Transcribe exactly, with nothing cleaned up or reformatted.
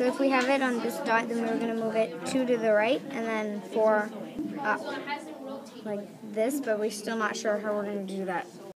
So if we have it on this dot, then we're going to move it two to the right and then four up, like this, but we're still not sure how we're going to do that.